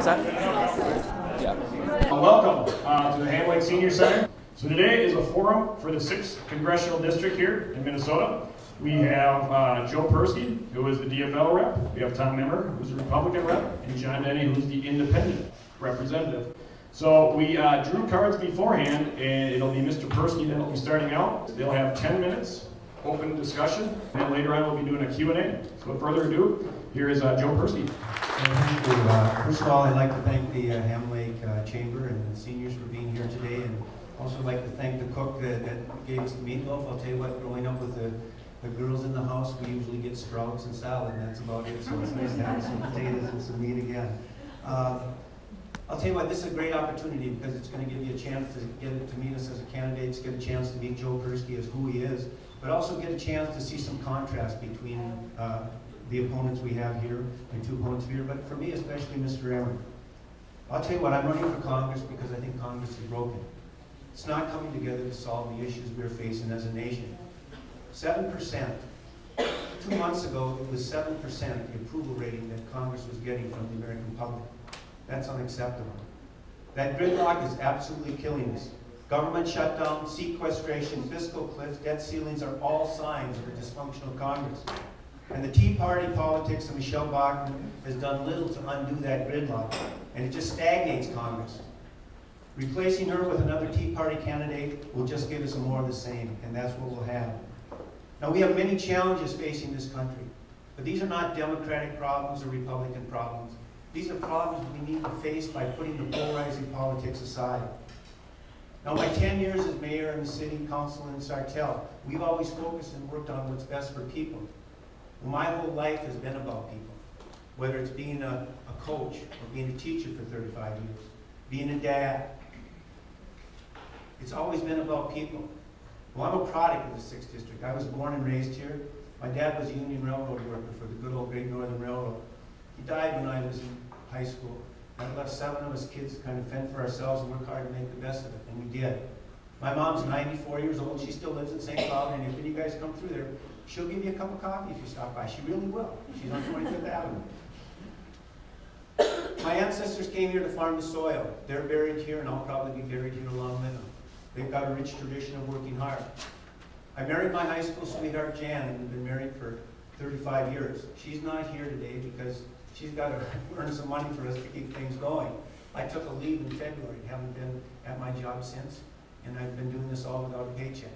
that? Yeah. Welcome to the Ham Lake Senior Center. So today is a forum for the 6th Congressional District here in Minnesota. We have Joe Perske, who is the DFL rep. We have Tom Emmer, who's the Republican rep, and John Denney, who's the independent representative. So we drew cards beforehand, and it'll be Mr. Perske that will be starting out. They'll have 10 minutes, open discussion, and then later on we'll be doing a Q&A. So without further ado, here is Joe Perske. Thank you. First of all, I'd like to thank the Ham Lake Chamber and the seniors for being here today, and also like to thank the cook that gave us the meatloaf. I'll tell you what, growing up with the girls in the house, we usually get sprouts and salad, and that's about it, so it's nice to have some potatoes and some meat again. I'll tell you what, this is a great opportunity because it's going to give you a chance to get to meet us as a candidate, to get a chance to meet Joe Perske as who he is, but also get a chance to see some contrast between the opponents we have here and two opponents here, but for me especially Mr. Emmer. I'll tell you what, I'm running for Congress because I think Congress is broken. It's not coming together to solve the issues we're facing as a nation. 7%. 2 months ago, it was 7% the approval rating that Congress was getting from the American public. That's unacceptable. That gridlock is absolutely killing us. Government shutdown, sequestration, fiscal cliffs, debt ceilings are all signs of a dysfunctional Congress. And the Tea Party politics of Michelle Bachmann has done little to undo that gridlock, and it just stagnates Congress. Replacing her with another Tea Party candidate will just give us more of the same, and that's what we'll have. Now, we have many challenges facing this country, but these are not Democratic problems or Republican problems. These are problems we need to face by putting the polarizing politics aside. Now, my 10 years as mayor in the city council in Sartell, we've always focused and worked on what's best for people. Well, my whole life has been about people, whether it's being a coach or being a teacher for 35 years, being a dad. It's always been about people. Well, I'm a product of the 6th District. I was born and raised here. My dad was a Union Railroad worker for the good old Great Northern Railroad. He died when I was in high school. That left 7 of us kids to kind of fend for ourselves and work hard to make the best of it, and we did. My mom's 94 years old. She still lives in St. Cloud, and if any of you guys come through there, she'll give you a cup of coffee if you stop by. She really will. She's on 25th Avenue. My ancestors came here to farm the soil. They're buried here, and I'll probably be buried here along with them. They've got a rich tradition of working hard. I married my high school sweetheart, Jan, and we've been married for 35 years. She's not here today because she's got to earn some money for us to keep things going. I took a leave in February, haven't been at my job since, and I've been doing this all without a paycheck.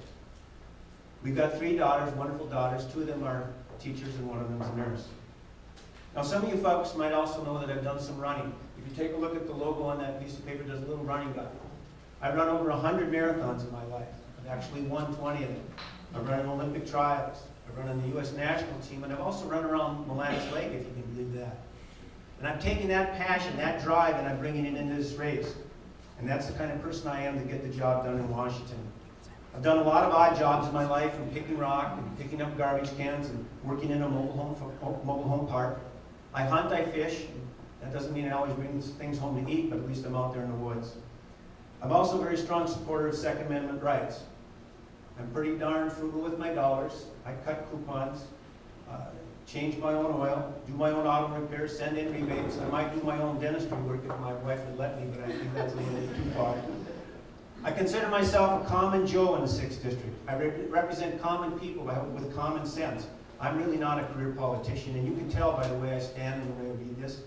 We've got 3 daughters, wonderful daughters. 2 of them are teachers and 1 of them is a nurse. Now, some of you folks might also know that I've done some running. If you take a look at the logo on that piece of paper, there's a little running guide. I've run over 100 marathons in my life. I've actually won 20 of them. I've run Olympic trials. I've run on the U.S. national team, and I've also run around Mille Lacs Lake, if you can believe that. And I'm taking that passion, that drive, and I'm bringing it into this race. And that's the kind of person I am to get the job done in Washington. I've done a lot of odd jobs in my life, from picking rock and picking up garbage cans and working in a mobile home park. I hunt, I fish. That doesn't mean I always bring things home to eat, but at least I'm out there in the woods. I'm also a very strong supporter of Second Amendment rights. I'm pretty darn frugal with my dollars. I cut coupons, change my own oil, do my own auto repair, send in rebates. I might do my own dentistry work if my wife would let me, but I think that's a little bit too far. I consider myself a common Joe in the 6th District. I represent common people with common sense. I'm really not a career politician, and you can tell by the way I stand and the way I read this.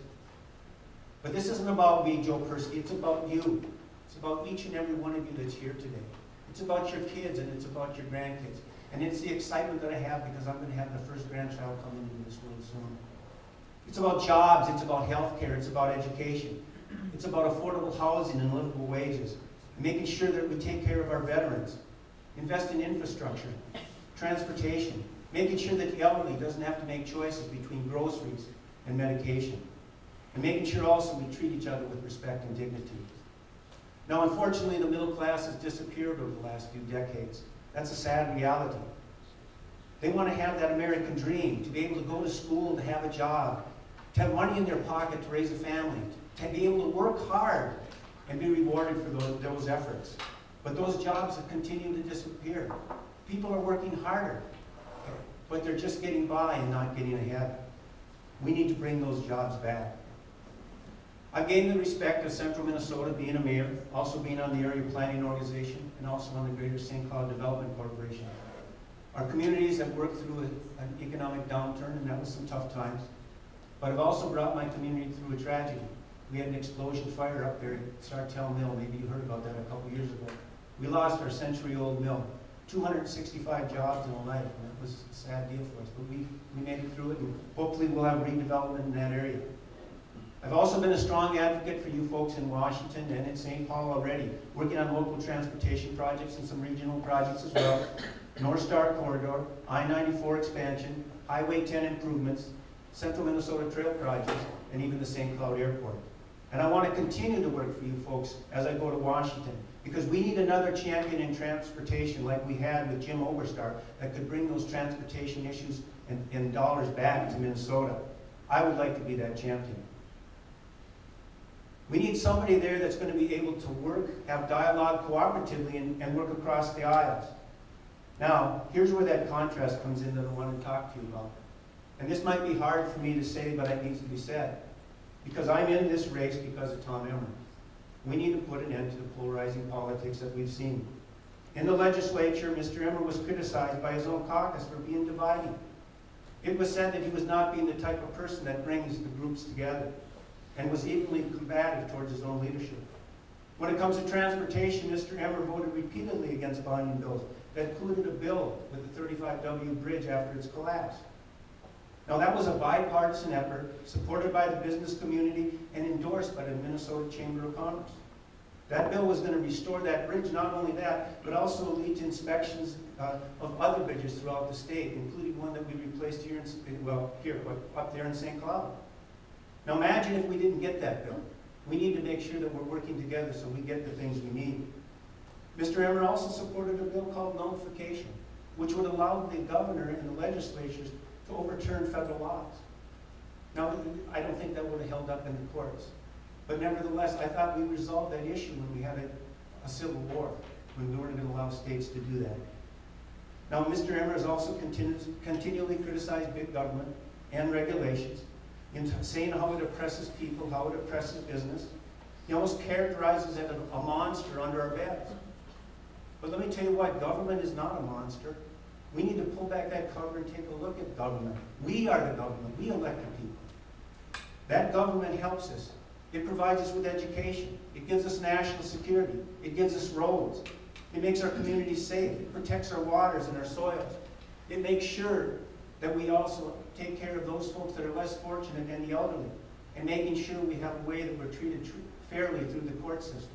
But this isn't about me, Joe Perske, it's about you. It's about each and every one of you that's here today. It's about your kids and it's about your grandkids. And it's the excitement that I have because I'm going to have the first grandchild coming into this world soon. It's about jobs, it's about health care, it's about education. It's about affordable housing and livable wages. Making sure that we take care of our veterans. Invest in infrastructure, transportation. Making sure that the elderly doesn't have to make choices between groceries and medication. And making sure also we treat each other with respect and dignity. Now, unfortunately, the middle class has disappeared over the last few decades. That's a sad reality. They want to have that American dream, to be able to go to school, to have a job, to have money in their pocket to raise a family, to be able to work hard and be rewarded for those efforts. But those jobs have continued to disappear. People are working harder, but they're just getting by and not getting ahead. We need to bring those jobs back. I've gained the respect of Central Minnesota, being a mayor, also being on the area planning organization, and also on the Greater St. Cloud Development Corporation. Our communities have worked through an economic downturn, and that was some tough times. But I've also brought my community through a tragedy. We had an explosion fire up there at Sartell Mill. Maybe you heard about that a couple years ago. We lost our century-old mill. 265 jobs in a life, and that was a sad deal for us. But we made it through it, and hopefully we'll have redevelopment in that area. I've also been a strong advocate for you folks in Washington and in St. Paul already, working on local transportation projects and some regional projects as well. North Star Corridor, I-94 expansion, Highway 10 improvements, Central Minnesota Trail projects, and even the St. Cloud Airport. And I want to continue to work for you folks as I go to Washington, because we need another champion in transportation like we had with Jim Oberstar that could bring those transportation issues and dollars back to Minnesota. I would like to be that champion. We need somebody there that's going to be able to work, have dialogue cooperatively, and work across the aisles. Now, here's where that contrast comes in that I want to talk to you about. And this might be hard for me to say, but it needs to be said. Because I'm in this race because of Tom Emmer. We need to put an end to the polarizing politics that we've seen. In the legislature, Mr. Emmer was criticized by his own caucus for being dividing. It was said that he was not being the type of person that brings the groups together, and was equally combative towards his own leadership. When it comes to transportation, Mr. Emmer voted repeatedly against bonding bills that included a bill with the 35W bridge after its collapse. Now that was a bipartisan effort, supported by the business community and endorsed by the Minnesota Chamber of Commerce. That bill was going to restore that bridge, not only that, but also lead to inspections of other bridges throughout the state, including one that we replaced here, up there in St. Cloud. Now imagine if we didn't get that bill. We need to make sure that we're working together so we get the things we need. Mr. Emmer also supported a bill called nullification, which would allow the governor and the legislatures to overturn federal laws. Now, I don't think that would have held up in the courts. But nevertheless, I thought we resolved that issue when we had a civil war, when we weren't going to allow states to do that. Now, Mr. Emmer has also continually criticized big government and regulations, in saying how it oppresses people, how it oppresses business. He almost characterizes it as a monster under our beds. But let me tell you what, government is not a monster. We need to pull back that cover and take a look at government. We are the government. We elect the people. That government helps us. It provides us with education. It gives us national security. It gives us roads. It makes our communities safe. It protects our waters and our soils. It makes sure that we also take care of those folks that are less fortunate and the elderly, and making sure we have a way that we're treated fairly through the court system.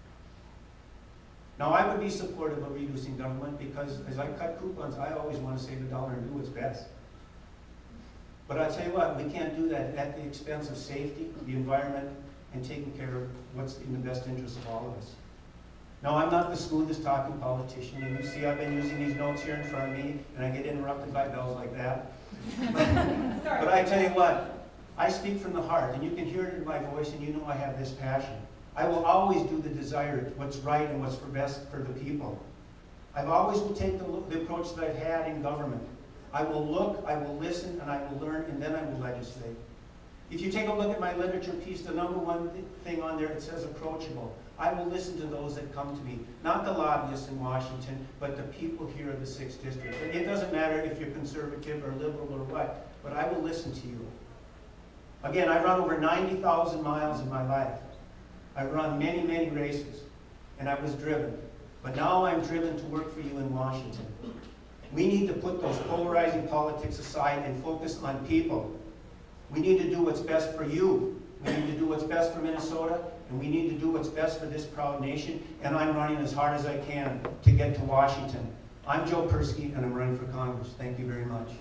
Now, I would be supportive of reducing government because as I cut coupons, I always want to save a dollar and do what's best. But I'll tell you what, we can't do that at the expense of safety, the environment, and taking care of what's in the best interest of all of us. Now, I'm not the smoothest talking politician, and you see I've been using these notes here in front of me, and I get interrupted by bells like that. But I tell you what, I speak from the heart, and you can hear it in my voice, and you know I have this passion. I will always do the desire, what's right and what's for best for the people. I've always will take the approach that I've had in government. I will look, I will listen, and I will learn, and then I will legislate. If you take a look at my literature piece, the number one thing on there, it says approachable. I will listen to those that come to me. Not the lobbyists in Washington, but the people here in the 6th District. And it doesn't matter if you're conservative or liberal or what, but I will listen to you. Again, I've run over 90,000 miles in my life. I've run many, many races, and I was driven. But now I'm driven to work for you in Washington. We need to put those polarizing politics aside and focus on people. We need to do what's best for you. We need to do what's best for Minnesota, and we need to do what's best for this proud nation, and I'm running as hard as I can to get to Washington. I'm Joe Perske, and I'm running for Congress. Thank you very much.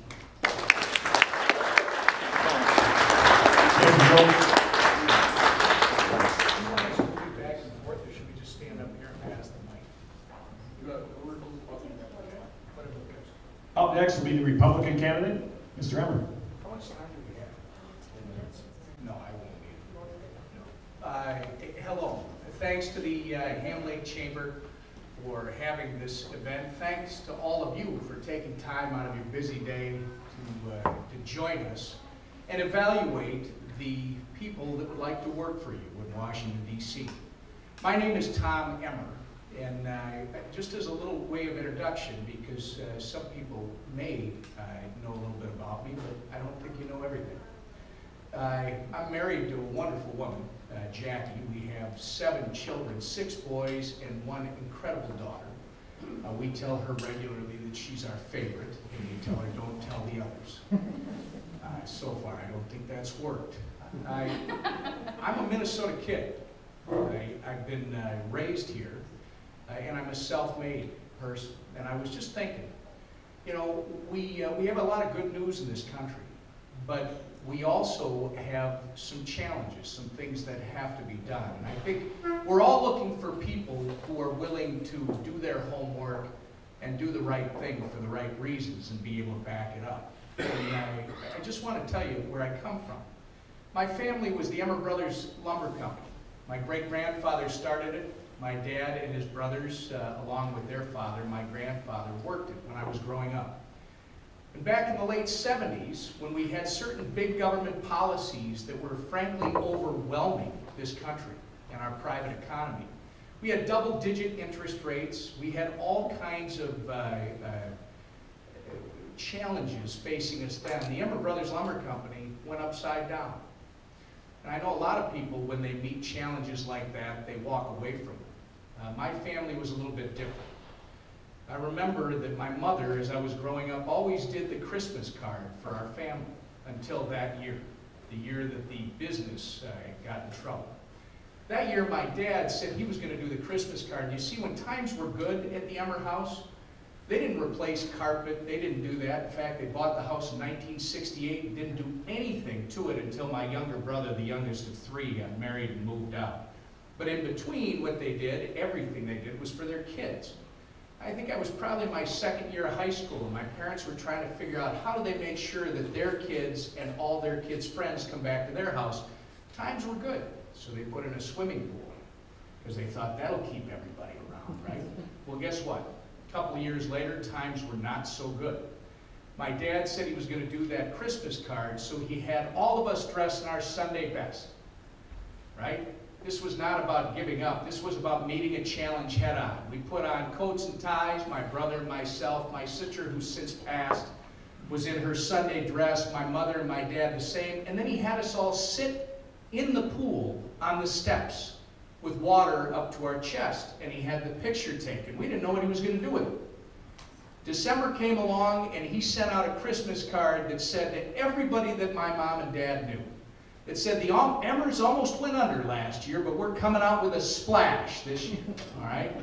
Thank you, Joe. Back and forth, or should we just stand up here and pass the mic? Up next will be the Republican candidate, Mr. Emmer. How much time do we have? 10 minutes. No, I won't need it. Hello. Thanks to the Ham Lake Chamber for having this event. Thanks to all of you for taking time out of your busy day to join us and evaluate the people people that would like to work for you in Washington, D.C. My name is Tom Emmer, and just as a little way of introduction, because some people may know a little bit about me, but I don't think you know everything. I'm married to a wonderful woman, Jackie. We have 7 children, 6 boys and 1 incredible daughter. We tell her regularly that she's our favorite, and we tell her don't tell the others. So far, I don't think that's worked. I'm a Minnesota kid. I've been raised here, and I'm a self-made person. And I was just thinking, you know, we have a lot of good news in this country, but we also have some challenges, some things that have to be done. And I think we're all looking for people who are willing to do their homework and do the right thing for the right reasons and be able to back it up. And I just want to tell you where I come from. My family was the Emmer Brothers Lumber Company. My great-grandfather started it. My dad and his brothers, along with their father, my grandfather, worked it when I was growing up. And back in the late 70s, when we had certain big government policies that were frankly overwhelming this country and our private economy, we had double-digit interest rates. We had all kinds of challenges facing us then. The Emmer Brothers Lumber Company went upside down. And I know a lot of people, when they meet challenges like that, they walk away from it. My family was a little bit different. I remember that my mother, as I was growing up, always did the Christmas card for our family until that year, the year that the business got in trouble. That year, my dad said he was going to do the Christmas card. You see, when times were good at the Emmer house, they didn't replace carpet. They didn't do that. In fact, they bought the house in 1968 and didn't do anything to it until my younger brother, the youngest of 3, got married and moved out. But in between, what they did, everything they did was for their kids. I think I was probably my 2nd year of high school, and my parents were trying to figure out how do they make sure that their kids and all their kids' friends come back to their house. Times were good, so they put in a swimming pool, because they thought that'll keep everybody around, right? Well, guess what? A couple of years later, times were not so good. My dad said he was going to do that Christmas card, so he had all of us dressed in our Sunday best, right? This was not about giving up. This was about meeting a challenge head on. We put on coats and ties, my brother and myself. My sister, who's since passed, was in her Sunday dress. My mother and my dad the same. And then he had us all sit in the pool on the steps with water up to our chest. And he had the picture taken. We didn't know what he was going to do with it. December came along, and he sent out a Christmas card that said to everybody that my mom and dad knew, it said, the Emmers almost went under last year, but we're coming out with a splash this year, all right?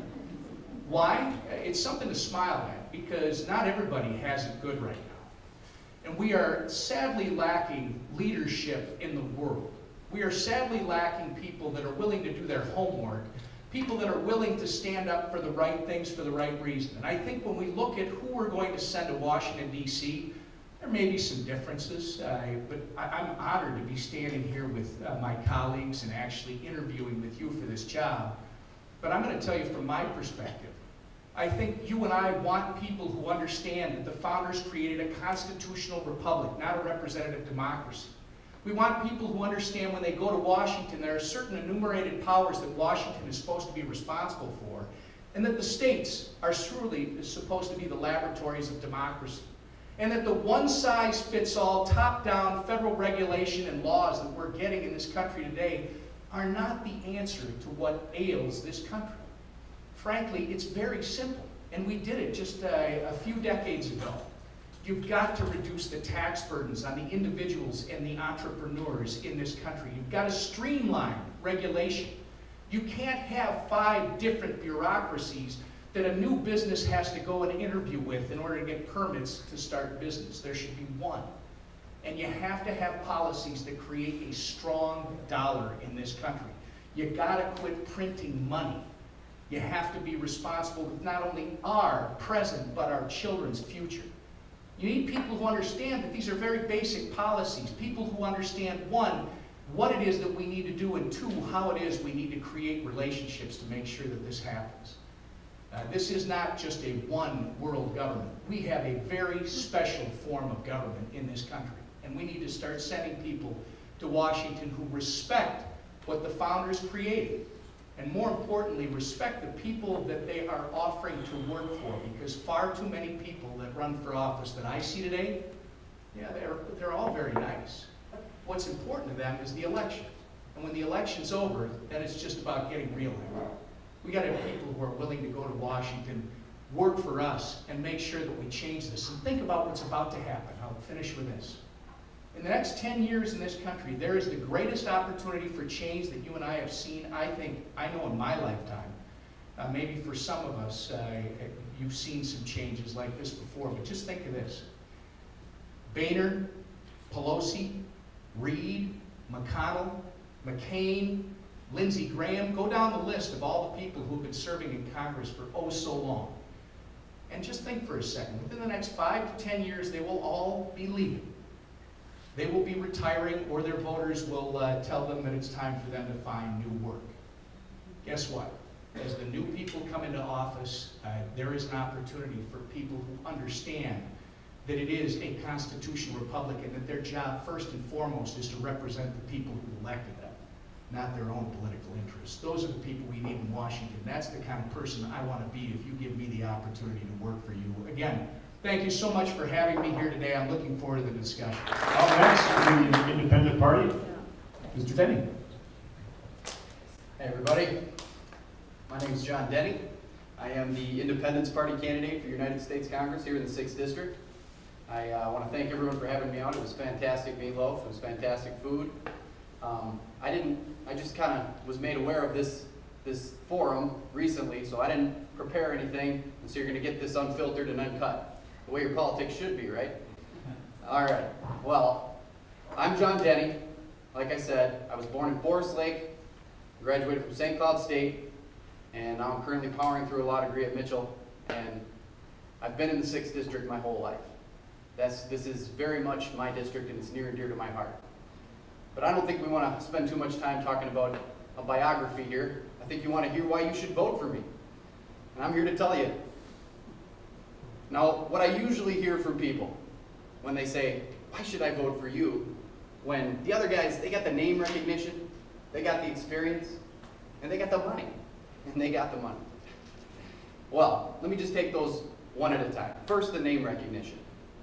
Why? It's something to smile at, because not everybody has it good right now. And we are sadly lacking leadership in the world. We are sadly lacking people that are willing to do their homework, people that are willing to stand up for the right things for the right reason. And I think when we look at who we're going to send to Washington, D.C., there may be some differences, but I'm honored to be standing here with my colleagues and actually interviewing with you for this job. But I'm going to tell you from my perspective, I think you and I want people who understand that the founders created a constitutional republic, not a representative democracy. We want people who understand when they go to Washington, there are certain enumerated powers that Washington is supposed to be responsible for, and that the states are truly supposed to be the laboratories of democracy. And that the one-size-fits-all, top-down federal regulation and laws that we're getting in this country today are not the answer to what ails this country. Frankly, it's very simple, and we did it just a few decades ago. You've got to reduce the tax burdens on the individuals and the entrepreneurs in this country. You've got to streamline regulation. You can't have 5 different bureaucracies that a new business has to go and interview with in order to get permits to start business. There should be one. And you have to have policies that create a strong dollar in this country. You gotta quit printing money. You have to be responsible with not only our present, but our children's future. You need people who understand that these are very basic policies. People who understand, 1, what it is that we need to do, and 2, how it is we need to create relationships to make sure that this happens. This is not just a one world government. We have a very special form of government in this country, and we need to start sending people to Washington who respect what the founders created, and more importantly, respect the people that they are offering to work for, because far too many people that run for office that I see today, yeah, they're all very nice. What's important to them is the election. And when the election's over, then it's just about getting reelected. We got to have people who are willing to go to Washington, work for us, and make sure that we change this. And think about what's about to happen. I'll finish with this. In the next 10 years in this country, there is the greatest opportunity for change that you and I have seen, I know in my lifetime. Maybe for some of us, you've seen some changes like this before, but just think of this. Boehner, Pelosi, Reid, McConnell, McCain, Lindsey Graham, go down the list of all the people who've been serving in Congress for oh so long. And just think for a second, within the next 5 to 10 years, they will all be leaving. They will be retiring, or their voters will tell them that it's time for them to find new work. Guess what? As the new people come into office, there is an opportunity for people who understand that it is a constitutional republic and that their job, first and foremost, is to represent the people who elected them, not their own political interests. Those are the people we need in Washington. That's the kind of person I want to be if you give me the opportunity to work for you. Again, thank you so much for having me here today. I'm looking forward to the discussion. Up next, the Independent Party, Mr. Denney. Hey everybody, my name is John Denney. I am the Independence Party candidate for United States Congress here in the 6th District. I want to thank everyone for having me out. It was fantastic meatloaf, it was fantastic food. I just kind of was made aware of this forum recently, so I didn't prepare anything, and so you're going to get this unfiltered and uncut, the way your politics should be, right? All right, well, I'm John Denney. Like I said, I was born in Forest Lake, graduated from St. Cloud State, and now I'm currently powering through a law degree at Mitchell, and I've been in the 6th District my whole life. This is very much my district, and it's near and dear to my heart. But I don't think we want to spend too much time talking about a biography here. I think you want to hear why you should vote for me. And I'm here to tell you. Now, what I usually hear from people when they say, why should I vote for you? When the other guys, they got the name recognition, they got the experience, and they got the money. And they got the money. Well, let me just take those one at a time. First, the name recognition.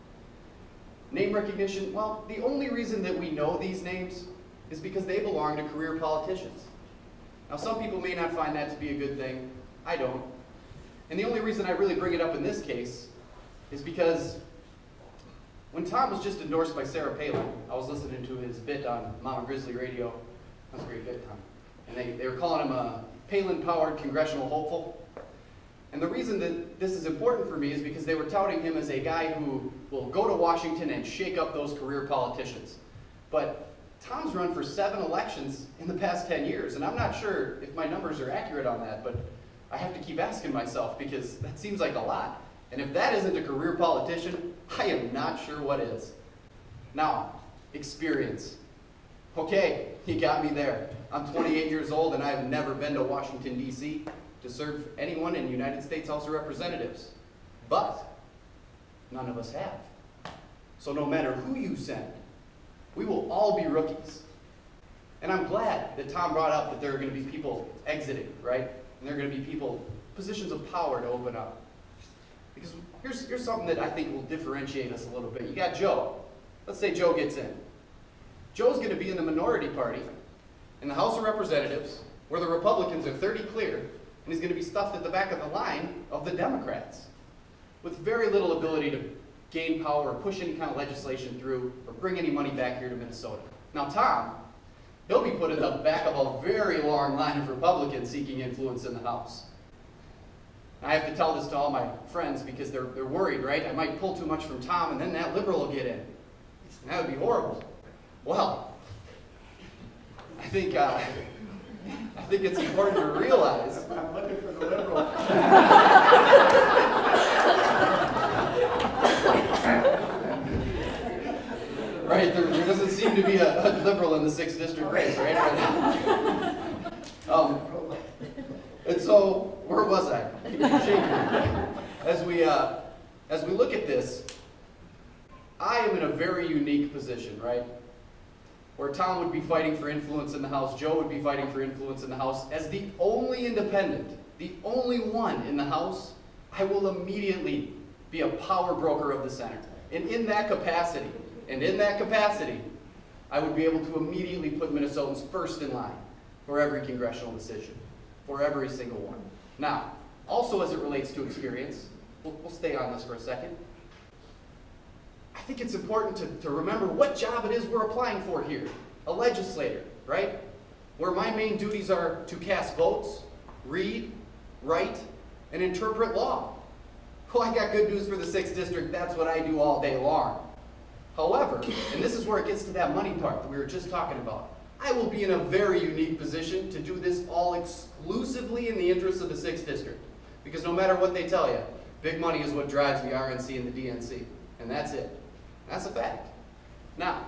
Name recognition, well, the only reason that we know these names is because they belong to career politicians. Now, some people may not find that to be a good thing. I don't. And the only reason I really bring it up in this case is because when Tom was just endorsed by Sarah Palin, I was listening to his bit on Mama Grizzly Radio. That was a great bit, Tom. And they were calling him a Palin-powered congressional hopeful. And the reason that this is important for me is because they were touting him as a guy who will go to Washington and shake up those career politicians. But Tom's run for 7 elections in the past 10 years, and I'm not sure if my numbers are accurate on that, but I have to keep asking myself because that seems like a lot. And if that isn't a career politician, I am not sure what is. Now, experience. Okay, he got me there. I'm 28 years old and I've never been to Washington, D.C. to serve anyone in the United States House of Representatives. But none of us have. So no matter who you send, we will all be rookies. And I'm glad that Tom brought up that there are going to be people exiting, right? And there are going to be people, positions of power to open up. Because here's something that I think will differentiate us a little bit. You got Joe. Let's say Joe gets in. Joe's going to be in the minority party in the House of Representatives, where the Republicans are 30 clear, and he's going to be stuffed at the back of the line of the Democrats, with very little ability to gain power or push any kind of legislation through or bring any money back here to Minnesota. Now Tom, he'll be put in the back of a very long line of Republicans seeking influence in the House. I have to tell this to all my friends because they're worried, right? I might pull too much from Tom and then that liberal will get in. That would be horrible. Well, I think it's important to realize. I'm looking for the liberal. Right, there doesn't seem to be a liberal in the 6th District race, right? And so, where was I? As we look at this, I am in a very unique position, right? where Tom would be fighting for influence in the House, Joe would be fighting for influence in the House, as the only independent, the only one in the House, I will immediately be a power broker of the Senate. And in that capacity, I would be able to immediately put Minnesotans first in line for every congressional decision, for every single one. Now, also as it relates to experience, we'll stay on this for a second. I think it's important to remember what job it is we're applying for here. A legislator, right? Where my main duties are to cast votes, read, write, and interpret law. Well, I got good news for the 6th District. That's what I do all day long. However, and this is where it gets to that money part that we were just talking about, I will be in a very unique position to do this all exclusively in the interest of the 6th District. Because no matter what they tell you, big money is what drives the RNC and the DNC. And that's it. That's a fact. Now,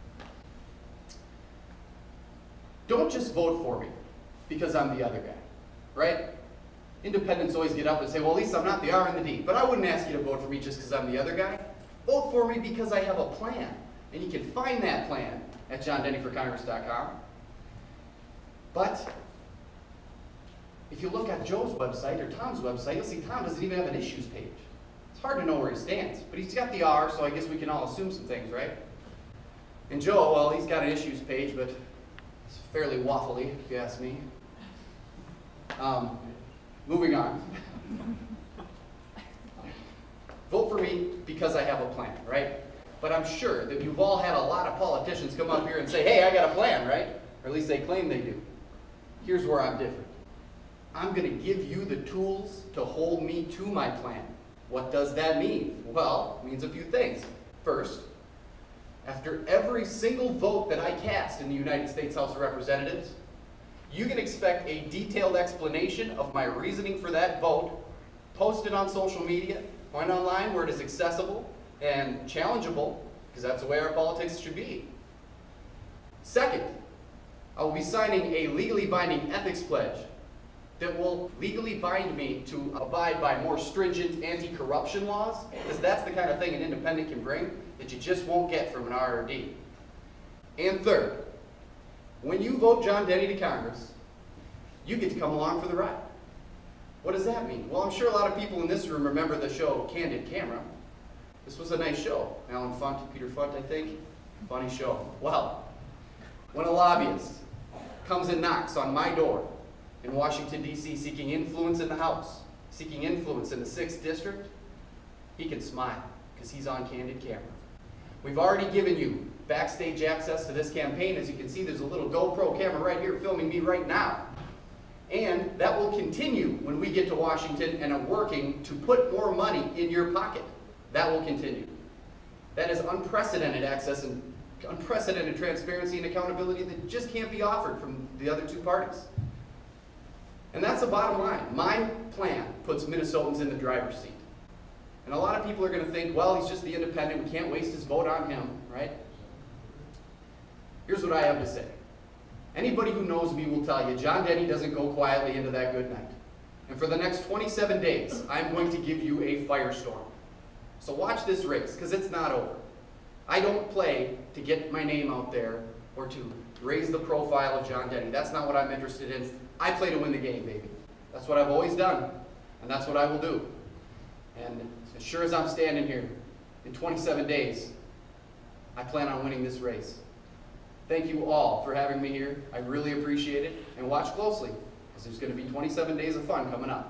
don't just vote for me because I'm the other guy, right? Independents always get up and say, well, at least I'm not the R and the D. But I wouldn't ask you to vote for me just because I'm the other guy. Vote for me because I have a plan. And you can find that plan at johndenneyforcongress.com. But if you look at Joe's website or Tom's website, you'll see Tom doesn't even have an issues page. It's hard to know where he stands. But he's got the R, so I guess we can all assume some things, right? And Joe, well, he's got an issues page, but it's fairly waffly, if you ask me. Moving on. Vote for me because I have a plan, right? But I'm sure that you've all had a lot of politicians come up here and say, hey, I got a plan, right? Or at least they claim they do. Here's where I'm different. I'm going to give you the tools to hold me to my plan. What does that mean? Well, it means a few things. First, after every single vote that I cast in the United States House of Representatives, you can expect a detailed explanation of my reasoning for that vote, posted on social media, point online where it is accessible and challengeable, because that's the way our politics should be. Second, I will be signing a legally binding ethics pledge that will legally bind me to abide by more stringent anti-corruption laws, because that's the kind of thing an independent can bring that you just won't get from an R or D. And third, when you vote John Denney to Congress, you get to come along for the ride. What does that mean? Well, I'm sure a lot of people in this room remember the show Candid Camera. This was a nice show. Alan Funt, Peter Funt, I think. Funny show. Well, when a lobbyist comes and knocks on my door in Washington, D.C., seeking influence in the House, seeking influence in the 6th District, he can smile because he's on Candid Camera. We've already given you backstage access to this campaign. As you can see, there's a little GoPro camera right here filming me right now. And that will continue when we get to Washington and are working to put more money in your pocket. That will continue. That is unprecedented access and unprecedented transparency and accountability that just can't be offered from the other two parties. And that's the bottom line. My plan puts Minnesotans in the driver's seat. And a lot of people are going to think, well, he's just the independent, we can't waste his vote on him, right? Here's what I have to say. Anybody who knows me will tell you, John Denney doesn't go quietly into that good night. And for the next 27 days, I'm going to give you a firestorm. So watch this race, because it's not over. I don't play to get my name out there or to raise the profile of John Denney. That's not what I'm interested in. I play to win the game, baby. That's what I've always done, and that's what I will do. And as sure as I'm standing here, in 27 days, I plan on winning this race. Thank you all for having me here. I really appreciate it. And watch closely, because there's going to be 27 days of fun coming up.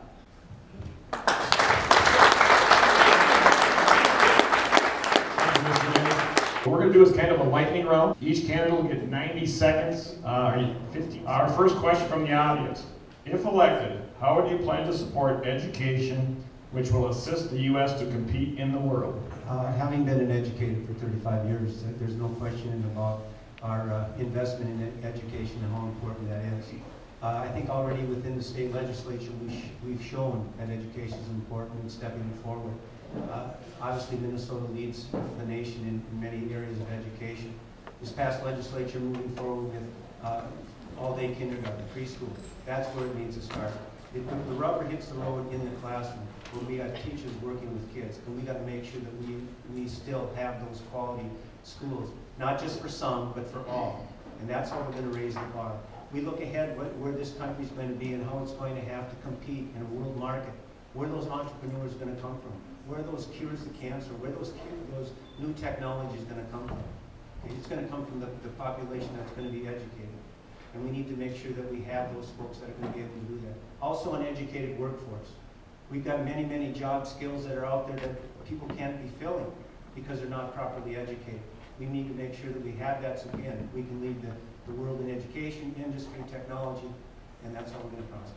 What we're going to do is kind of a lightning round. Each candidate will get 90 seconds, 50. Our first question from the audience. If elected, how would you plan to support education which will assist the U.S. to compete in the world? Having been an educator for 35 years, there's no question about our investment in education and how important that is. I think already within the state legislature we've shown that education is important in stepping forward. Obviously Minnesota leads the nation in many areas of education. This past legislature moving forward with all-day kindergarten, preschool, that's where it needs to start. If the rubber hits the road in the classroom, when we got teachers working with kids, and we got to make sure that we still have those quality schools, not just for some, but for all. And that's how we're going to raise the bar. We look ahead where this country's going to be and how it's going to have to compete in a world market. Where are those entrepreneurs going to come from? Where are those cures to cancer? Where are those new technologies going to come from? It's going to come from the population that's going to be educated. And we need to make sure that we have those folks that are going to be able to do that. Also, an educated workforce. We've got many, many job skills that are out there that people can't be filling because they're not properly educated. We need to make sure that we have that so again, we can lead the world in education, industry, technology, and that's how we're going to prosper.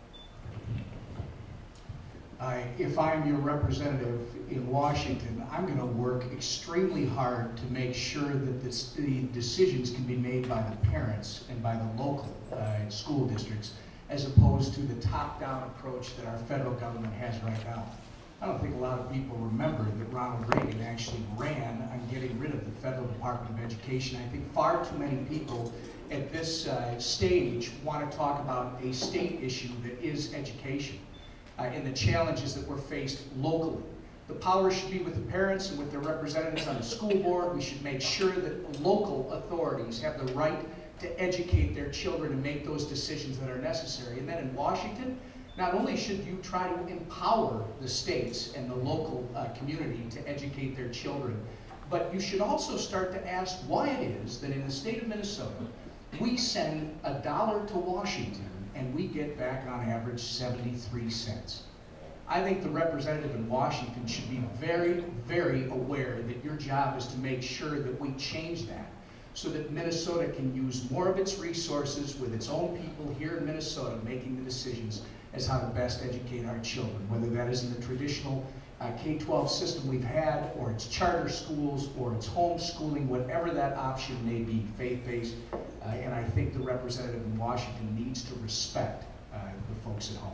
If I'm your representative in Washington, I'm going to work extremely hard to make sure that the decisions can be made by the parents and by the local school districts, as opposed to the top-down approach that our federal government has right now. I don't think a lot of people remember that Ronald Reagan actually ran on getting rid of the Federal Department of Education. I think far too many people at this stage want to talk about a state issue that is education. And the challenges that we're faced locally. The power should be with the parents and with their representatives on the school board. We should make sure that local authorities have the right to educate their children and make those decisions that are necessary. And then in Washington, not only should you try to empower the states and the local community to educate their children, but you should also start to ask why it is that in the state of Minnesota, we send $1 to Washington and we get back on average 73 cents. I think the representative in Washington should be very, very aware that your job is to make sure that we change that so that Minnesota can use more of its resources with its own people here in Minnesota making the decisions as how to best educate our children, whether that is in the traditional K-12 system we've had, or it's charter schools, or it's homeschooling, whatever that option may be, faith-based. And I think the representative in Washington needs to respect the folks at home.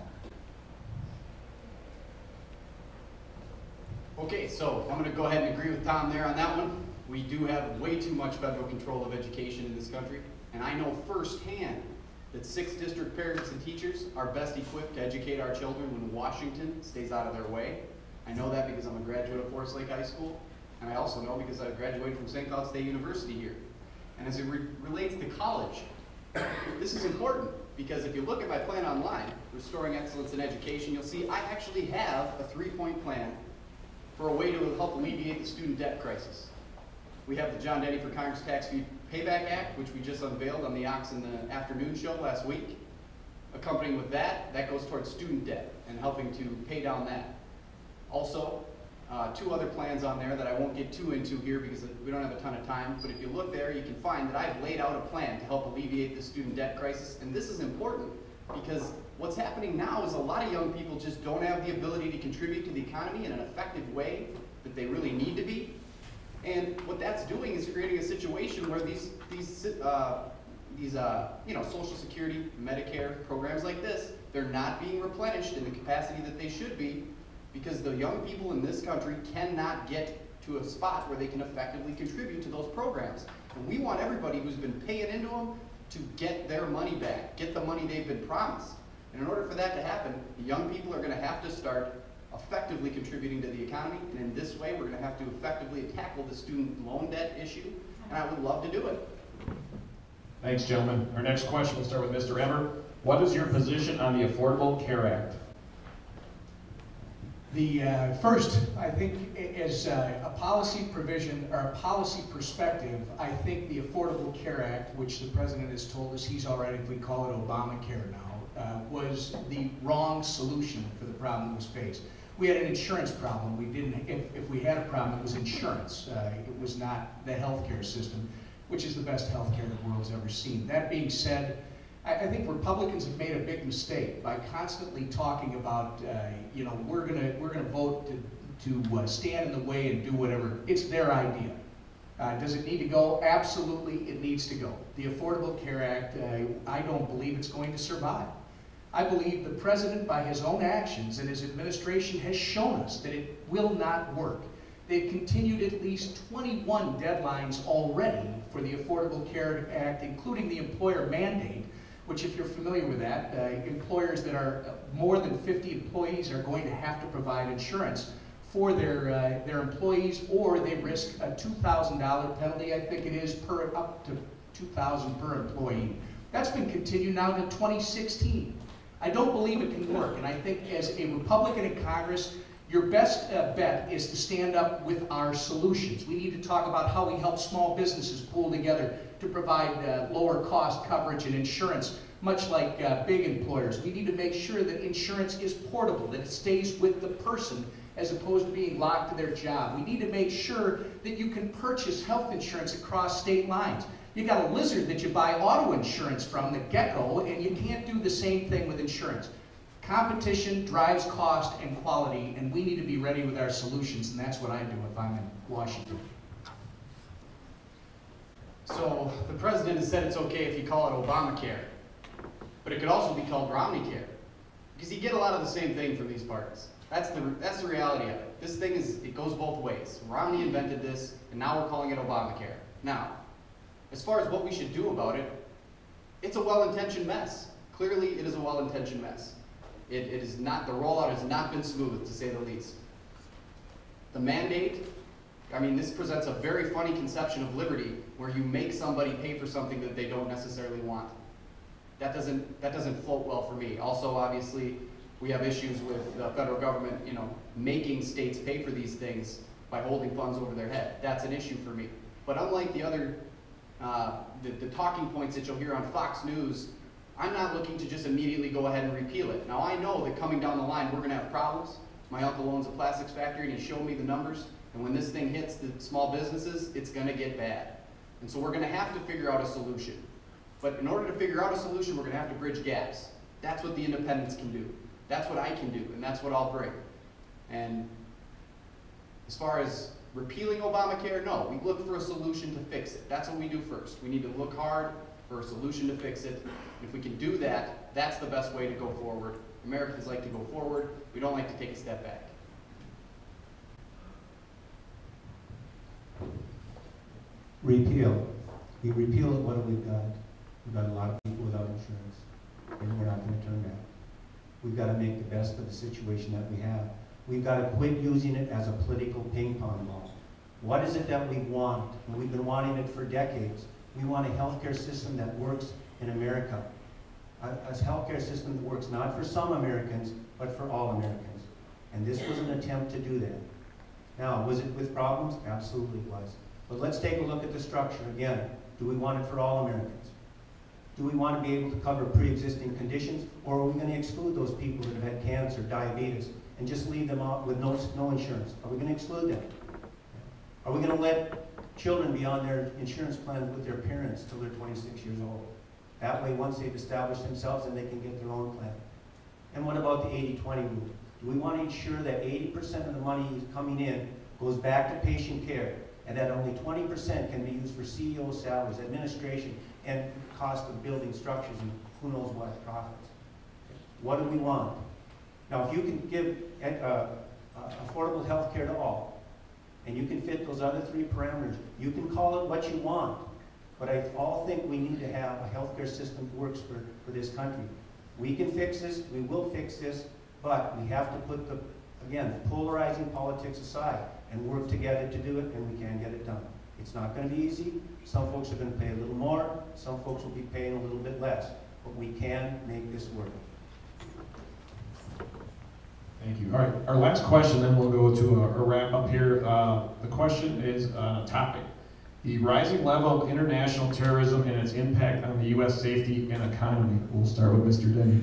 Okay, so I'm going to go ahead and agree with Tom there on that one. We do have way too much federal control of education in this country, and I know firsthand that 6th District parents and teachers are best equipped to educate our children when Washington stays out of their way. I know that because I'm a graduate of Forest Lake High School, and I also know because I graduated from St. Cloud State University here. And as it relates to college, this is important because if you look at my plan online, Restoring Excellence in Education, you'll see I actually have a 3-point plan for a way to help alleviate the student debt crisis. We have the John Denney for Congress Tax Fee Payback Act, which we just unveiled on the Ox in the Afternoon show last week. Accompanying with that, that goes towards student debt and helping to pay down that. Also, 2 other plans on there that I won't get too into here because we don't have a ton of time, but if you look there, you can find that I've laid out a plan to help alleviate the student debt crisis, and this is important because what's happening now is a lot of young people just don't have the ability to contribute to the economy in an effective way that they really need to be. And what that's doing is creating a situation where these Social Security, Medicare programs like this, they're not being replenished in the capacity that they should be because the young people in this country cannot get to a spot where they can effectively contribute to those programs. And we want everybody who's been paying into them to get their money back, get the money they've been promised. And in order for that to happen, the young people are going to have to start effectively contributing to the economy, and in this way we're going to have to effectively tackle the student loan debt issue, and I would love to do it. Thanks, gentlemen. Our next question will start with Mr. Emmer. What is your position on the Affordable Care Act? First, I think as a policy provision or a policy perspective, I think the Affordable Care Act, which the President has told us he's all right if we call it Obamacare now, was the wrong solution for the problem that was faced. We had an insurance problem. We didn't, if we had a problem, it was insurance. It was not the healthcare system, which is the best healthcare the world's ever seen. That being said, I think Republicans have made a big mistake by constantly talking about, we're gonna vote to stand in the way and do whatever. It's their idea. Does it need to go? Absolutely, it needs to go. The Affordable Care Act, I don't believe it's going to survive. I believe the President, by his own actions and his administration, has shown us that it will not work. They've continued at least 21 deadlines already for the Affordable Care Act, including the employer mandate, which, if you're familiar with that, employers that are more than 50 employees are going to have to provide insurance for their employees, or they risk a $2,000 penalty, I think it is, per up to $2,000 per employee. That's been continued now to 2016. I don't believe it can work, and I think as a Republican in Congress, your best bet is to stand up with our solutions. We need to talk about how we help small businesses pool together to provide lower cost coverage and insurance, much like big employers. We need to make sure that insurance is portable, that it stays with the person as opposed to being locked to their job. We need to make sure that you can purchase health insurance across state lines. You got a lizard that you buy auto insurance from, the gecko, and you can't do the same thing with insurance. Competition drives cost and quality, and we need to be ready with our solutions, and that's what I do if I'm in Washington. So the president has said it's okay if you call it Obamacare, but it could also be called Romneycare, because you get a lot of the same thing from these parties. That's the reality of it. This thing it goes both ways. Romney invented this, and now we're calling it Obamacare. Now, as far as what we should do about it, it's a well-intentioned mess. Clearly, it is a well-intentioned mess. It is not, the rollout has not been smooth, to say the least. The mandate, I mean, this presents a very funny conception of liberty where you make somebody pay for something that they don't necessarily want. That doesn't float well for me. Also, obviously, we have issues with the federal government, making states pay for these things by holding funds over their head. That's an issue for me. But unlike the other, the talking points that you'll hear on Fox News, I'm not looking to just immediately go ahead and repeal it. Now, I know that coming down the line, we're going to have problems. My uncle owns a plastics factory, and he showed me the numbers. And when this thing hits the small businesses, it's going to get bad. And so we're going to have to figure out a solution. But in order to figure out a solution, we're going to have to bridge gaps. That's what the independents can do. That's what I can do, and that's what I'll bring. And as far as repealing Obamacare, no. We look for a solution to fix it. That's what we do first. We need to look hard for a solution to fix it. And if we can do that, that's the best way to go forward. Americans like to go forward. We don't like to take a step back. Repeal. You repeal it, what have we got? We've got a lot of people without insurance, and we're not going to turn back. We've got to make the best of the situation that we have. We've got to quit using it as a political ping pong ball. What is it that we want? And we've been wanting it for decades. We want a healthcare system that works in America. A healthcare system that works not for some Americans, but for all Americans. And this was an attempt to do that. Now, was it with problems? Absolutely it was. But let's take a look at the structure again. Do we want it for all Americans? Do we want to be able to cover pre-existing conditions, or are we going to exclude those people that have had cancer, diabetes, and just leave them out with no insurance? Are we going to exclude them? Are we going to let children be on their insurance plan with their parents till they're 26 years old? That way, once they've established themselves, then they can get their own plan. And what about the 80-20 rule? Do we want to ensure that 80% of the money coming in goes back to patient care, and that only 20% can be used for CEO salaries, administration, and cost of building structures, and who knows what profits? What do we want? Now, if you can give affordable health care to all, and you can fit those other three parameters, you can call it what you want. But I all think we need to have a healthcare system that works for this country. We can fix this, we will fix this, but we have to put the, again, polarizing politics aside and work together to do it, and we can get it done. It's not going to be easy. Some folks are going to pay a little more, some folks will be paying a little bit less, but we can make this work. Thank you. All right, our last question, then we'll go to a wrap up here. The question is on a topic: the rising level of international terrorism and its impact on the U.S. safety and economy. We'll start with Mr. Denney.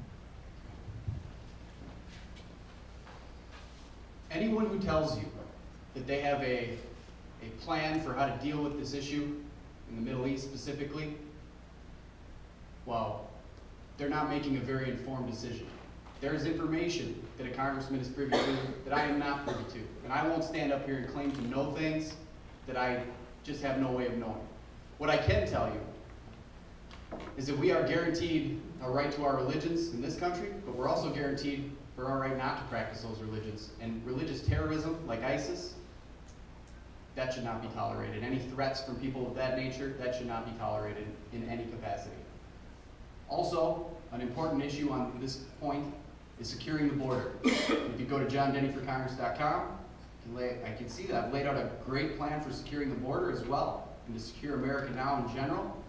Anyone who tells you that they have a plan for how to deal with this issue in the Middle East specifically, well, they're not making a very informed decision. There is information that a congressman is privy to that I am not privy to. And I won't stand up here and claim to know things that I just have no way of knowing. What I can tell you is that we are guaranteed a right to our religions in this country, but we're also guaranteed for our right not to practice those religions. And religious terrorism, like ISIS, that should not be tolerated. Any threats from people of that nature, that should not be tolerated in any capacity. Also, an important issue on this point is securing the border. If you go to johndenneyforcongress.com, I can see that I've laid out a great plan for securing the border as well, and to secure America now in general.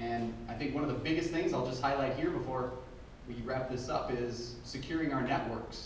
And I think one of the biggest things I'll just highlight here before we wrap this up is securing our networks.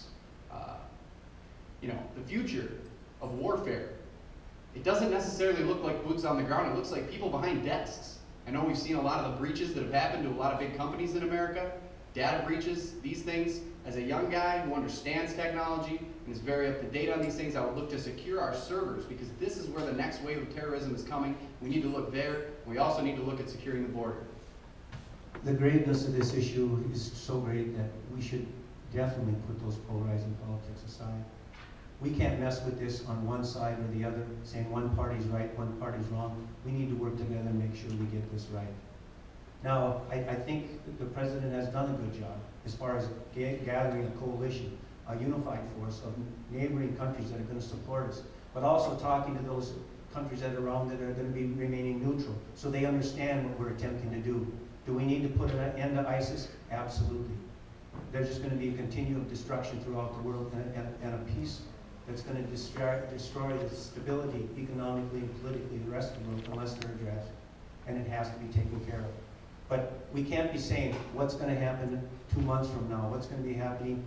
You know, the future of warfare, it doesn't necessarily look like boots on the ground. It looks like people behind desks. I know we've seen a lot of the breaches that have happened to a lot of big companies in America, data breaches, these things. As a young guy who understands technology and is very up to date on these things, I would look to secure our servers, because this is where the next wave of terrorism is coming. We need to look there. And we also need to look at securing the border. The greatness of this issue is so great that we should definitely put those polarizing politics aside. We can't mess with this on one side or the other, saying one party's right, one party's wrong. We need to work together and make sure we get this right. Now, I think the President has done a good job as far as gathering a coalition, a unified force of neighboring countries that are going to support us, but also talking to those countries that are around that are going to be remaining neutral, so they understand what we're attempting to do. Do we need to put an end to ISIS? Absolutely. There's just going to be a continuum of destruction throughout the world, and a peace that's going to destroy the stability economically and politically of the rest of the world unless they're addressed. And it has to be taken care of. But we can't be saying what's going to happen 2 months from now, what's going to be happening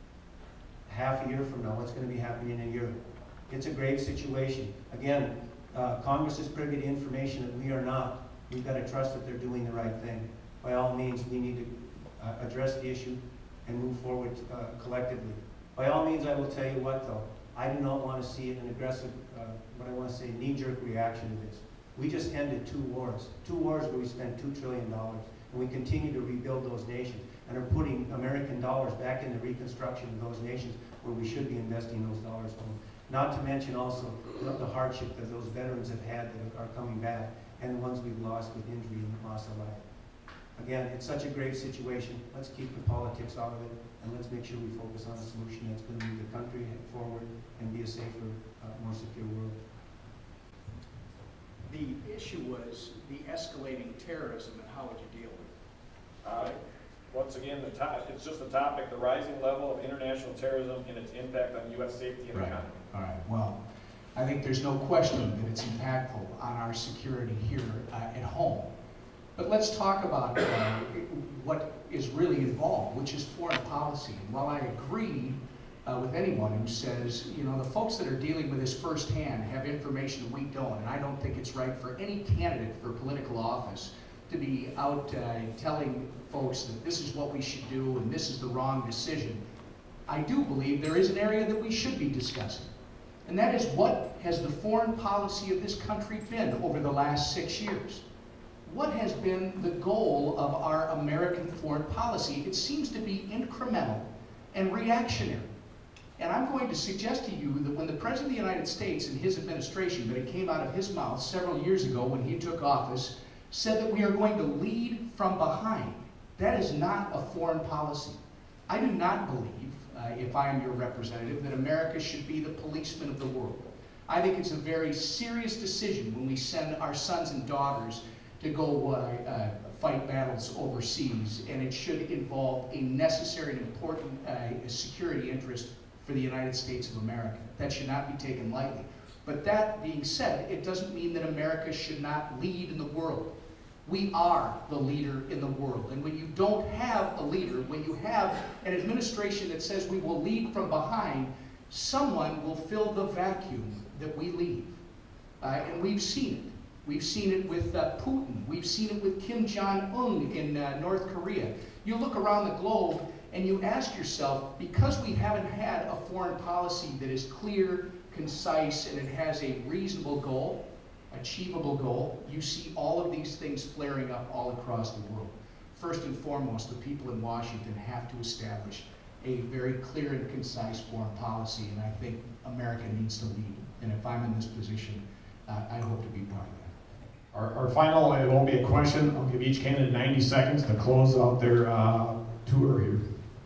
half a year from now, what's going to be happening in a year. It's a grave situation. Again, Congress is privy to information that we are not. We've got to trust that they're doing the right thing. By all means, we need to address the issue and move forward collectively. By all means, I will tell you what, though. I do not want to see an aggressive, what I want to say, knee-jerk reaction to this. We just ended 2 wars. 2 wars where we spent $2 trillion. And we continue to rebuild those nations and are putting American dollars back in the reconstruction of those nations where we should be investing those dollars for them. Not to mention also the hardship that those veterans have had that are coming back, and the ones we've lost with injury and loss of life. Again, it's such a grave situation. Let's keep the politics out of it, and let's make sure we focus on a solution that's going to move the country forward and be a safer, more secure world. The issue was the escalating terrorism, and how would you deal with it? Once again, it's just the topic, the rising level of international terrorism and its impact on U.S. safety and economy. All right, well, I think there's no question that it's impactful on our security here at home. But let's talk about what is really involved, which is foreign policy. And while I agree with anyone who says, you know, the folks that are dealing with this firsthand have information that we don't, and I don't think it's right for any candidate for political office to be out telling folks that this is what we should do and this is the wrong decision. I do believe there is an area that we should be discussing. And that is, what has the foreign policy of this country been over the last 6 years? What has been the goal of our American foreign policy? It seems to be incremental and reactionary. And I'm going to suggest to you that when the President of the United States and his administration, but it came out of his mouth several years ago when he took office, said that we are going to lead from behind. That is not a foreign policy. I do not believe, if I am your representative, that America should be the policeman of the world. I think it's a very serious decision when we send our sons and daughters to go fight battles overseas, and it should involve a necessary and important security interest for the United States of America. That should not be taken lightly. But that being said, it doesn't mean that America should not lead in the world. We are the leader in the world. And when you don't have a leader, when you have an administration that says we will lead from behind, someone will fill the vacuum that we leave. And we've seen it. We've seen it with Putin. We've seen it with Kim Jong-un in North Korea. You look around the globe and you ask yourself, because we haven't had a foreign policy that is clear, concise, and it has a reasonable goal, achievable goal, you see all of these things flaring up all across the world. First and foremost, the people in Washington have to establish a very clear and concise foreign policy, and I think America needs to lead. And if I'm in this position, I hope to be part of that. Our final, it won't be a question, I'll give each candidate 90 seconds to close out their tour here.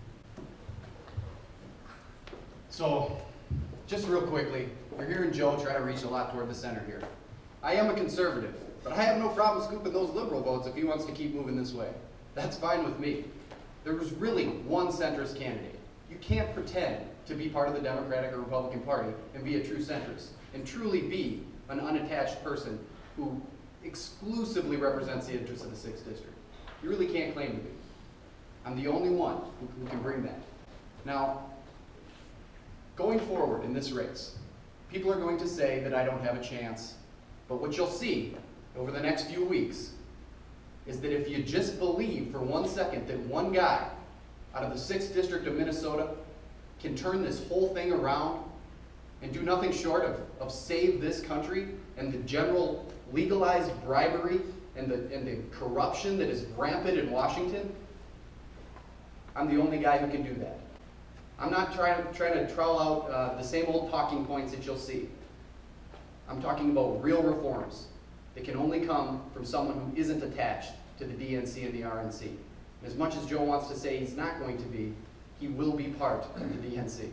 So, just real quickly, you're hearing Joe try to reach a lot toward the center here. I am a conservative, but I have no problem scooping those liberal votes if he wants to keep moving this way. That's fine with me. There was really one centrist candidate. You can't pretend to be part of the Democratic or Republican Party and be a true centrist and truly be an unattached person who exclusively represents the interests of the 6th District. You really can't claim to be. I'm the only one who can bring that. Now, going forward in this race, people are going to say that I don't have a chance, but what you'll see over the next few weeks is that if you just believe for 1 second that one guy out of the 6th District of Minnesota can turn this whole thing around and do nothing short of save this country and the general legalized bribery and the corruption that is rampant in Washington, I'm the only guy who can do that. I'm not trying to trowel out the same old talking points that you'll see. I'm talking about real reforms that can only come from someone who isn't attached to the DNC and the RNC. And as much as Joe wants to say he's not going to be, he will be part of the DNC.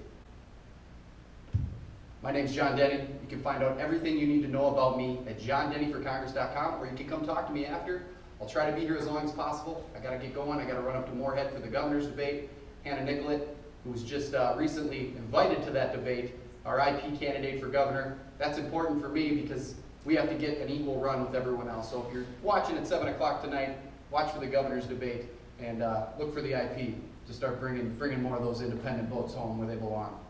My name's John Denney. You can find out everything you need to know about me at johndenneyforcongress.com, or you can come talk to me after. I'll try to be here as long as possible. I gotta get going. I gotta run up to Moorhead for the governor's debate. Hannah Nicollet, who was just recently invited to that debate, our IP candidate for governor. That's important for me because we have to get an equal run with everyone else. So if you're watching at 7 o'clock tonight, watch for the governor's debate and look for the IP to start bringing more of those independent votes home where they belong.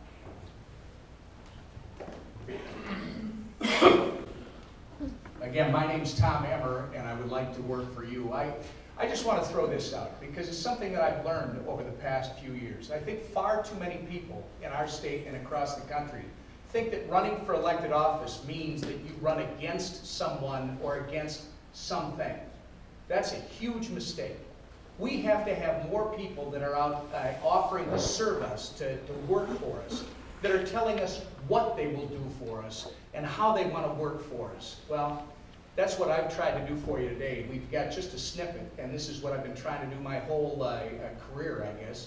Again, my name's Tom Emmer, and I would like to work for you. I just want to throw this out because it's something that I've learned over the past few years. I think far too many people in our state and across the country think that running for elected office means that you run against someone or against something. That's a huge mistake. We have to have more people that are out offering to serve us, to work for us, that are telling us what they will do for us and how they want to work for us. Well, that's what I've tried to do for you today. We've got just a snippet, and this is what I've been trying to do my whole career, I guess.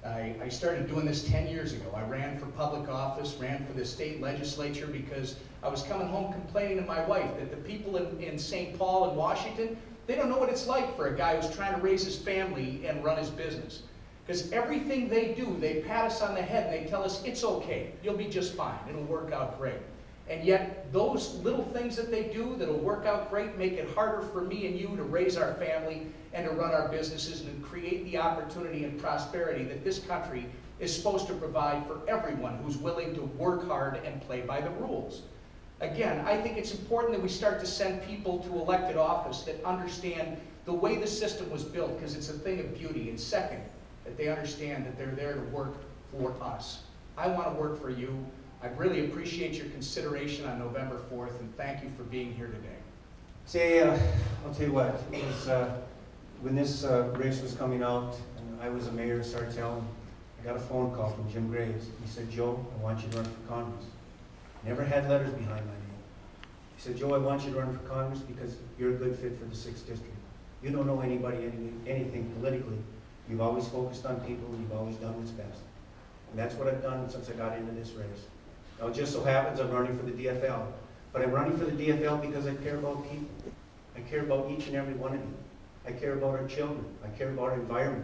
I started doing this 10 years ago. I ran for public office, ran for the state legislature because I was coming home complaining to my wife that the people in St. Paul and Washington, they don't know what it's like for a guy who's trying to raise his family and run his business. Because everything they do, they pat us on the head and they tell us, it's okay, you'll be just fine, it'll work out great. And yet, those little things that they do that'll work out great make it harder for me and you to raise our family and to run our businesses and to create the opportunity and prosperity that this country is supposed to provide for everyone who's willing to work hard and play by the rules. Again, I think it's important that we start to send people to elected office that understand the way the system was built, because it's a thing of beauty. And second, that they understand that they're there to work for us. I want to work for you. I really appreciate your consideration on November 4th, and thank you for being here today. Say, I'll tell you what, it was, when this race was coming out, and I was a mayor of Sartell, I got a phone call from Jim Graves. He said, Joe, I want you to run for Congress. Never had letters behind my name. He said, Joe, I want you to run for Congress because you're a good fit for the 6th District. You don't know anybody, anything politically. You've always focused on people, and you've always done what's best. And that's what I've done since I got into this race. Now, it just so happens I'm running for the DFL. But I'm running for the DFL because I care about people. I care about each and every one of you. I care about our children. I care about our environment.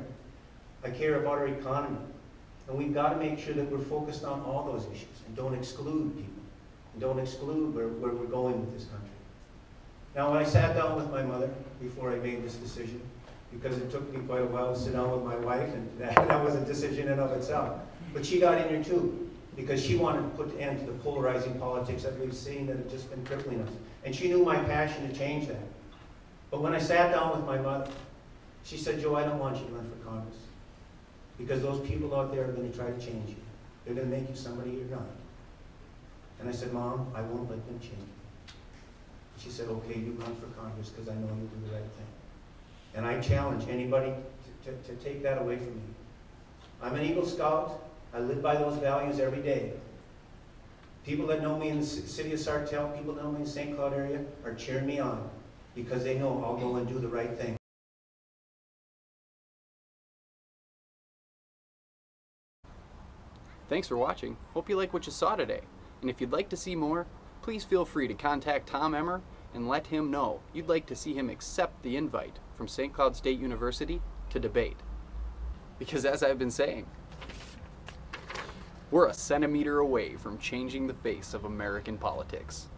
I care about our economy. And we've got to make sure that we're focused on all those issues and don't exclude people. And don't exclude where we're going with this country. Now, when I sat down with my mother before I made this decision, because it took me quite a while to sit down with my wife, and that was a decision in and of itself. But she got in here too, because she wanted to put an end to the polarizing politics that we've seen that have just been crippling us. And she knew my passion to change that. But when I sat down with my mother, she said, Joe, I don't want you to run for Congress. Because those people out there are going to try to change you. They're going to make you somebody you're not. And I said, Mom, I won't let them change you. She said, okay, you run for Congress because I know you'll do the right thing. And I challenge anybody to take that away from me. I'm an Eagle Scout. I live by those values every day. People that know me in the city of Sartell, people that know me in the St. Cloud area are cheering me on because they know I'll go and do the right thing. Thanks for watching. Hope you like what you saw today. And if you'd like to see more, please feel free to contact Tom Emmer and let him know you'd like to see him accept the invite from St. Cloud State University to debate. Because as I've been saying, we're a centimeter away from changing the face of American politics.